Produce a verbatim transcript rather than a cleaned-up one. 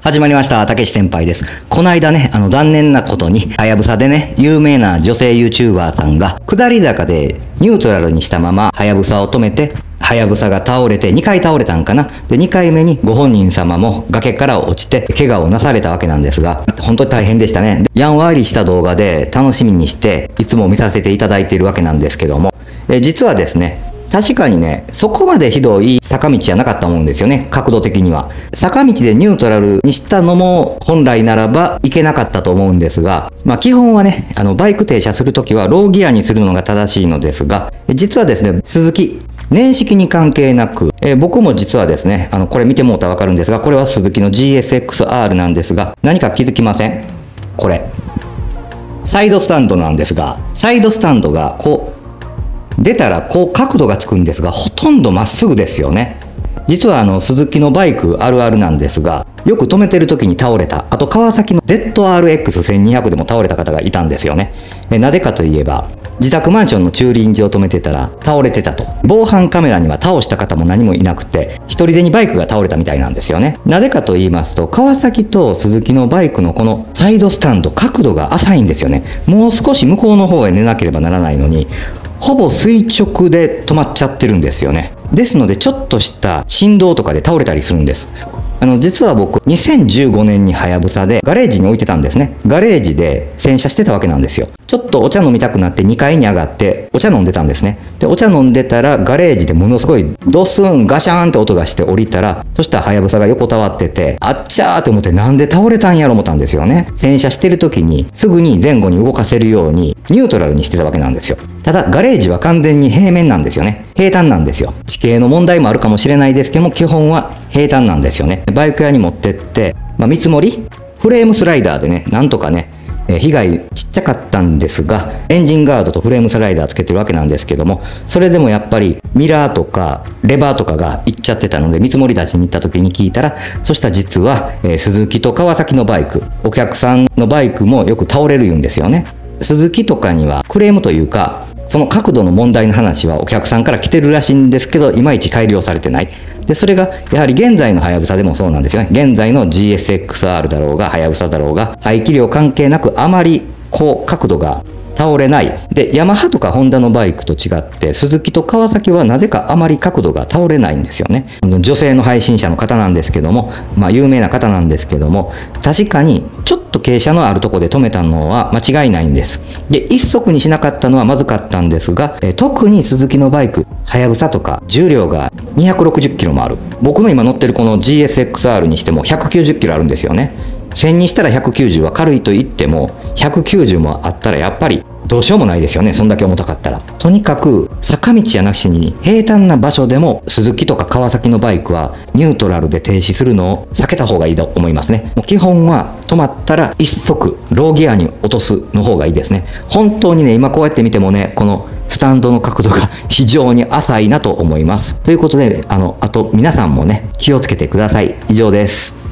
始まりました。たけし先輩です。この間ね、あの残念なことに、はやぶさでね、有名な女性 YouTuber さんが、下り坂でニュートラルにしたまま、はやぶさを止めて、はやぶさが倒れて、にかい倒れたんかな。で、にかいめにご本人様も崖から落ちて、怪我をなされたわけなんですが、本当に大変でしたね。やんわりした動画で楽しみにして、いつも見させていただいているわけなんですけども、え実はですね、確かにね、そこまでひどい坂道じゃなかったもんですよね、角度的には。坂道でニュートラルにしたのも本来ならばいけなかったと思うんですが、まあ基本はね、あのバイク停車するときはローギアにするのが正しいのですが、実はですね、鈴木、年式に関係なく、えー、僕も実はですね、あの、これ見てもらったらわかるんですが、これは鈴木の ジーエスエックスアール なんですが、何か気づきません？これ。サイドスタンドなんですが、サイドスタンドがこう、出たらこう角度がつくんですが、ほとんどまっすぐですよね。実はあの鈴木のバイクあるあるなんですが、よく止めてる時に倒れた、あと川崎の ゼットアールエックスせんにひゃく でも倒れた方がいたんですよね。えなぜかといえば、自宅マンションの駐輪場を止めてたら倒れてたと。防犯カメラには倒した方も何もいなくて、一人でにバイクが倒れたみたいなんですよね。なぜかと言いますと、川崎と鈴木のバイクのこのサイドスタンド、角度が浅いんですよね。もう少し向こうの方へ寝なければならないのに、ほぼ垂直で止まっちゃってるんですよね。ですので、ちょっとした振動とかで倒れたりするんです。あの、実は僕、にせんじゅうごねんにはやぶさでガレージに置いてたんですね。ガレージで洗車してたわけなんですよ。ちょっとお茶飲みたくなってにかいに上がってお茶飲んでたんですね。で、お茶飲んでたらガレージでものすごいドスンガシャーンって音がして降りたら、そしたらはやぶさが横たわってて、あっちゃーって思ってなんで倒れたんやろ思ったんですよね。洗車してる時にすぐに前後に動かせるようにニュートラルにしてたわけなんですよ。ただガレージは完全に平面なんですよね。平坦なんですよ。地形の問題もあるかもしれないですけども、基本は平坦なんですよね。バイク屋に持ってって、まあ、見積もりフレームスライダーでね、なんとかね、えー、被害ちっちゃかったんですが、エンジンガードとフレームスライダーつけてるわけなんですけども、それでもやっぱりミラーとかレバーとかがいっちゃってたので、見積もり出しに行った時に聞いたら、そしたら実は、えー、鈴木と川崎のバイク、お客さんのバイクもよく倒れる言うんですよね。鈴木とかにはクレームというか、その角度の問題の話はお客さんから来てるらしいんですけど、いまいち改良されてない。で、それがやはり現在のはやぶさでもそうなんですよね。現在の ジーエスエックスアール だろうが、はやぶさだろうが、排気量関係なくあまりこう角度が倒れない。で、ヤマハとかホンダのバイクと違って、鈴木と川崎はなぜかあまり角度が倒れないんですよね。女性の配信者の方なんですけども、まあ有名な方なんですけども、確かにちょっと傾斜のあるところで止めたのは間違いないんです。で、一足にしなかったのはまずかったんですが、え特に鈴木のバイク、はやぶさとか重量がにひゃくろくじゅっキロもある。僕の今乗ってるこの ジーエスエックスアール にしてもひゃくきゅうじゅっキロあるんですよね。せんにしたらひゃくきゅうじゅうは軽いと言っても、ひゃくきゅうじゅうもあったらやっぱりどうしようもないですよね。そんだけ重たかったら。とにかく坂道やなしに平坦な場所でも鈴木とか川崎のバイクはニュートラルで停止するのを避けた方がいいと思いますね。もう基本は止まったら一足ローギアに落とすの方がいいですね。本当にね、今こうやって見てもね、このスタンドの角度が非常に浅いなと思います。ということで、あの、あと皆さんもね、気をつけてください。以上です。